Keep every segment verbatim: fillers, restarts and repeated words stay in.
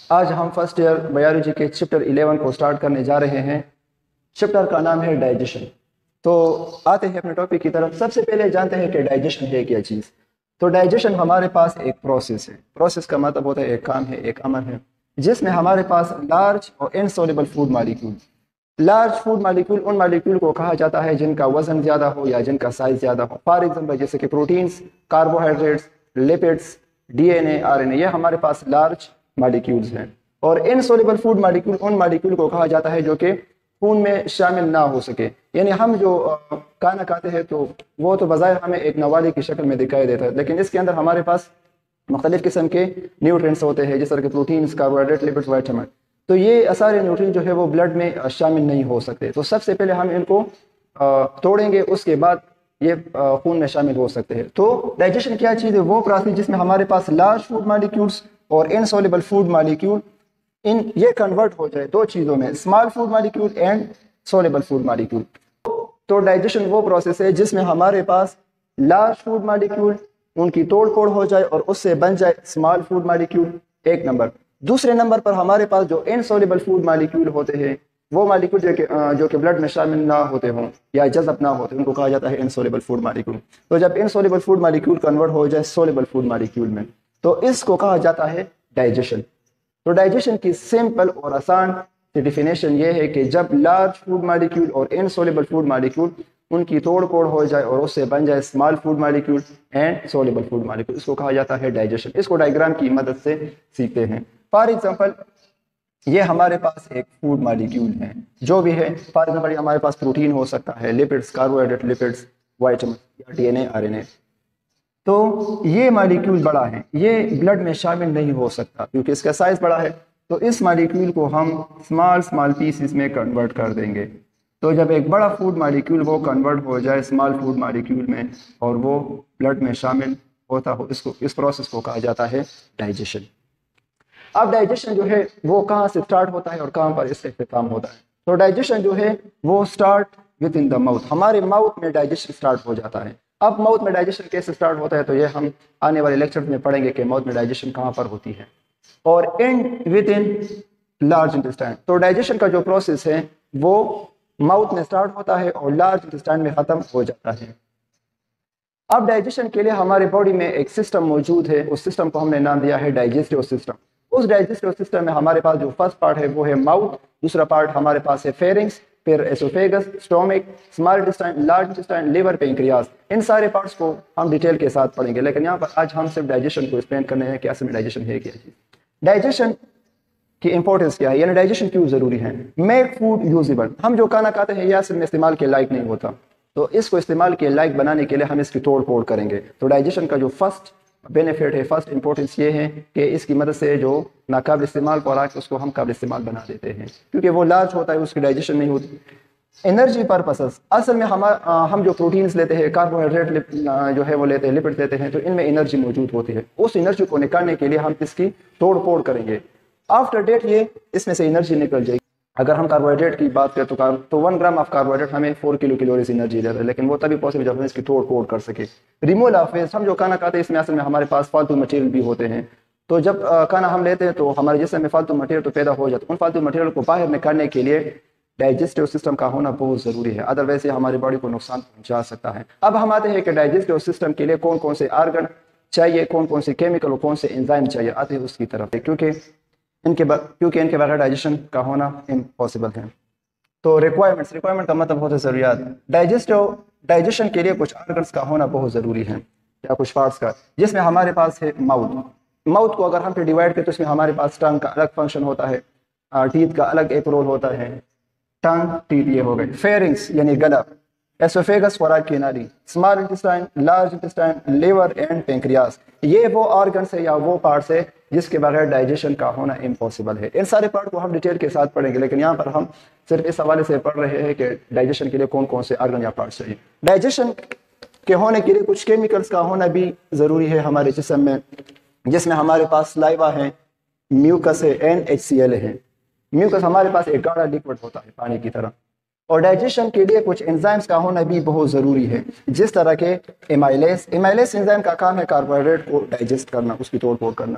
आज हम first year biology के चैप्टर इलेवन को स्टार्ट करने जा रहे हैं। चैप्टर का नाम है डाइजेशन। तो आते हैं अपने टॉपिक की तरफ। सबसे पहले जानते हैं कि डाइजेशन है क्या चीज़। तो डाइजेशन हमारे पास एक प्रोसेस है। प्रोसेस का मतलब होता है एक काम है, एक अमल है, जिसमें हमारे पास लार्ज और insoluble food molecule. Large food molecule उन मॉलिक्यूल को कहा जाता है जिनका वजन ज़्यादा हो या जिनका साइज ज़्यादा हो। फॉर एग्जाम्पल जैसे कि proteins, carbohydrates, lipids, DNA, RNA, ये हमारे पास लार्ज मॉलिक्यूल्स हैं। और इनसॉल्युबल फूड मॉलिक्यूल उन मॉलिक्यूल को कहा जाता है जो कि खून में शामिल ना हो सके। यानी हम जो खाना खाते हैं तो वो तो बज़ाहिर हमें एक नवाली की शक्ल में दिखाई देता है, लेकिन इसके अंदर हमारे पास मुख्तलिफ किस्म के न्यूट्रिएंट्स होते हैं, जिस तरह के प्रोटीन्स, कार्बोहाइड्रेट, लिपिड्स, विटामिन। तो ये सारे न्यूट्रिएंट जो है वो ब्लड में शामिल नहीं हो सकते। तो सबसे पहले हम इनको तोड़ेंगे, उसके बाद ये खून में शामिल हो सकते हैं। तो डाइजेशन क्या चीज़ है? वो प्रोसेस जिसमें हमारे पास लार्ज फूड मॉलिक्यूल्स और इनसॉल्युबल फूड मॉलिक्यूल इन ये कन्वर्ट हो जाए दो चीज़ों में, small food molecule and soluble food molecule. तो डाइजेशन वो प्रोसेस है जिसमें हमारे पास लार्ज फूड मॉलिक्यूल उनकी तोड़ फोड़ हो जाए और उससे बन जाए स्मॉल फूड मॉलिक्यूल, एक नंबर। दूसरे नंबर पर हमारे पास जो इनसॉल्युबल फूड मॉलिक्यूल होते हैं, वो मॉलिक्यूल जो कि जो कि ब्लड में शामिल ना होते हों या जज़ब ना होते, उनको कहा जाता है इनसॉल्युबल फूड मॉलिक्यूल। तो जब इनसॉल्युबल फूड मॉलिक्यूल कन्वर्ट हो जाए सॉल्युबल फूड मॉलिक्यूल में, तो इसको कहा जाता है डाइजेशन। तो डाइजेशन की सिंपल और आसान सी डिफिनेशन ये है कि जब लार्ज फूड मॉलिक्यूल और इनसॉल्युबल फूड मॉलिक्यूल उनकी तोड़ फोड़ हो जाए और उससे बन जाए small food molecule and soluble food molecule, इसको कहा जाता है डाइजेशन। इसको डायग्राम की मदद से सीखते हैं। फॉर एग्जांपल ये हमारे पास एक फूड मॉलिक्यूल है, जो भी है। फॉर एग्जांपल हमारे पास प्रोटीन हो सकता है, लिपिड्स, कार्बोहाइड्रेट, लिपिड्स, विटामिन या डीएनए, आरएनए। तो ये मॉलिक्यूल बड़ा है, ये ब्लड में शामिल नहीं हो सकता क्योंकि इसका साइज बड़ा है। तो इस मॉलिक्यूल को हम स्मॉल स्मॉल पीसेस में कन्वर्ट कर देंगे। तो जब एक बड़ा फूड मॉलिक्यूल वो कन्वर्ट हो जाए स्मॉल फूड मॉलिक्यूल में और वो ब्लड में शामिल होता हो, इसको इस प्रोसेस को कहा जाता है डाइजेशन। अब डाइजेशन जो है वो कहाँ से स्टार्ट होता है और कहाँ पर इससे इख्तिताम होता है? तो डाइजेशन जो है वो start within the mouth. हमारे माउथ में डाइजेशन स्टार्ट हो जाता है। अब माउथ में डाइजेशन कैसे स्टार्ट होता है, तो ये हम आने वाले लेक्चर में पढ़ेंगे कि माउथ में डाइजेशन कहाँ पर होती है। और and within large intestine. तो डाइजेशन का जो प्रोसेस है वो माउथ में स्टार्ट होता है और लार्ज इंटेस्टाइन में खत्म हो जाता है। अब डाइजेशन के लिए हमारे बॉडी में एक सिस्टम मौजूद है, उस सिस्टम को हमने नाम दिया है डाइजेस्टिव सिस्टम। उस डाइजेस्टिव सिस्टम में हमारे पास जो फर्स्ट पार्ट है वो है माउथ, दूसरा पार्ट हमारे पास है फेरिंग्स, फिर esophagus, stomach, small intestine, large intestine, liver, pancreas. इन सारे पार्ट्स को हम डिटेल के साथ पढ़ेंगे, लेकिन यहाँ पर आज हम सिर्फ डाइजेशन को एक्सप्लेन करने हैं कि असल में डाइजेशन है क्या चीज़। डाइजेशन की इंपॉर्टेंस क्या है, यानी डाइजेशन क्यों जरूरी है? Make food usable. हम जो खाना खाते हैं यह असल में इस्तेमाल के लायक नहीं होता, तो इसको इस्तेमाल के लायक बनाने के लिए हम इसकी तोड़ फोड़ करेंगे। तो डाइजेशन का जो फर्स्ट बेनिफिट है, फर्स्ट इंपॉर्टेंस ये है कि इसकी मदद से जो नाकाबिल इस्तेमाल खुराक उसको हम काबिल इस्तेमाल बना देते हैं, क्योंकि वो लार्ज होता है, उसकी डाइजेशन नहीं होती। एनर्जी पर्पसेस, असल में हम हम जो प्रोटीन्स लेते हैं, कार्बोहाइड्रेट जो है वो लेते हैं, लिपिड लेते हैं, तो इनमें एनर्जी मौजूद होती है। उस एनर्जी को निकालने के लिए हम इसकी तोड़ फोड़ करेंगे। आफ्टर डेट ये इसमें से एनर्जी निकल जाएगी। अगर हम कार्बोहाइड्रेट की बात करें तो कार, तो वन ग्राम ऑफ कार्बोहाइड्रेट हमें फोर किलो कैलोरीज एनर्जी देता है, लेकिन वो तभी पॉसिबल जब हम इसकी तोड़ फोड़ कर सके। रिमूवल ऑफ वेस्ट, हम जो खाना खाते हैं इसमें असल में हमारे पास फालतू मटेरियल भी होते हैं। तो जब खाना हम लेते हैं तो हमारे जिस्म में फालतू मटेरियल तो पैदा हो जाता है। उन फालतू मटेरियल को बाहर निकालने के लिए डाइजेस्टिव सिस्टम का होना बहुत ज़रूरी है, अदरवाइज ये हमारी बॉडी को नुकसान पहुंचा सकता है। अब हम आते हैं कि डाइजेस्टिव सिस्टम के लिए कौन कौन से आर्गन चाहिए, कौन कौन से केमिकल और कौन से एंजाइम चाहिए, आते हैं उसकी तरफ, क्योंकि इनके क्योंकि इनके बगैर डाइजेशन का होना इम्पॉसिबल है। तो रिक्वायरमेंट्स, रिक्वायरमेंट का मतलब होता है ज़रूरियात। डाइजेस्टिव डाइजेशन के लिए कुछ आर्गन्स का होना बहुत ज़रूरी है या कुछ पार्ट्स का, जिसमें हमारे पास है माउथ। माउथ को अगर हम फिर डिवाइड करें तो इसमें हमारे पास टंग का अलग फंक्शन होता है, टीथ का अलग एक रोल होता है। टंग, टीथ ये हो गए। फेरिंग्स यानी गला, एसोफेगस खुराक की नाली, small intestine, large intestine, liver and pancreas, ये वो ऑर्गन्स है या वो पार्ट्स है जिसके बगैर डाइजेशन का होना इम्पॉसिबल है। इन सारे पार्ट को हम डिटेल के साथ पढ़ेंगे, लेकिन यहाँ पर हम सिर्फ इस हवाले से पढ़ रहे हैं कि डाइजेशन के लिए कौन कौन से ऑर्गन या पार्ट्स चाहिए। डाइजेशन के होने के लिए कुछ केमिकल्स का होना भी ज़रूरी है हमारे जिस्म में, जिसमें हमारे पास लाइवा है, म्यूकस है, एन एच सी एल है। म्यूकस हमारे पास एक गाढ़ा लिक्विड होता है पानी की तरह। और डाइजेशन के लिए कुछ एंजाइम्स का होना भी बहुत ज़रूरी है, जिस तरह के एमाइलेस। एमाइलेस एंजाइम का काम है कार्बोहाइड्रेट को डाइजेस्ट करना, उसकी तोड़ फोड़ करना।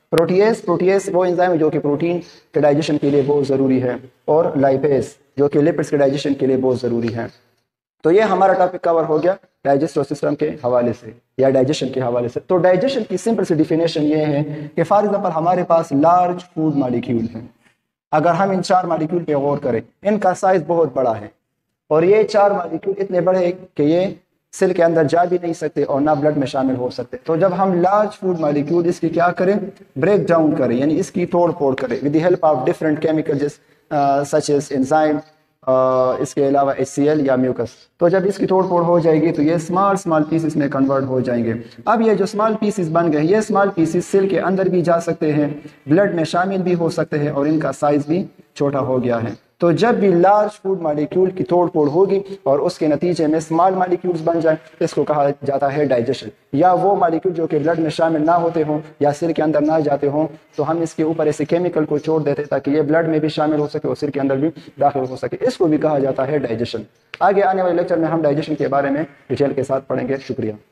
प्रोटीएस प्रोटीएस वो एंजाइम है जो कि प्रोटीन के डाइजेशन के लिए बहुत ज़रूरी है, और लाइपेज जो कि लिपिड्स के डाइजेशन के लिए बहुत ज़रूरी है। तो ये हमारा टॉपिक कवर हो गया डाइजेस्टिव सिस्टम के हवाले से या डाइजेशन के हवाले से। तो डाइजेशन की सिंपल सी डिफिनेशन ये है कि फॉर एग्जांपल हमारे पास लार्ज फूड मॉलिक्यूल है। अगर हम इन चार मॉलिक्यूल पे गौर करें, इनका साइज बहुत बड़ा है और ये चार मॉलिक्यूल इतने बड़े हैं कि ये सेल के अंदर जा भी नहीं सकते और ना ब्लड में शामिल हो सकते। तो जब हम लार्ज फूड मॉलिक्यूल इसकी क्या करें, ब्रेक डाउन करें, यानी इसकी तोड़ फोड़ करें with the help of different chemicals such as enzyme, इसके अलावा एच सी एल या म्यूकस। तो जब इसकी तोड़ फोड़ हो जाएगी तो ये स्मॉल स्मॉल पीसेस में कन्वर्ट हो जाएंगे। अब ये जो स्मॉल पीसेस बन गए, ये स्मॉल पीसेस सेल के अंदर भी जा सकते हैं, ब्लड में शामिल भी हो सकते हैं और इनका साइज भी छोटा हो गया है। तो जब भी लार्ज फूड मॉलिक्यूल की तोड़ फोड़ होगी और उसके नतीजे में स्मॉल मॉलिक्यूल्स बन जाए, इसको कहा जाता है डाइजेशन। या वो मॉलिक्यूल जो कि ब्लड में शामिल ना होते हों या सिर के अंदर ना जाते हों, तो हम इसके ऊपर ऐसे केमिकल को छोड़ देते ताकि ये ब्लड में भी शामिल हो सके और सिर के अंदर भी दाखिल हो सके। इसको भी कहा जाता है डाइजेशन। आगे आने वाले लेक्चर में हम डाइजेशन के बारे में डिटेल के साथ पढ़ेंगे। शुक्रिया।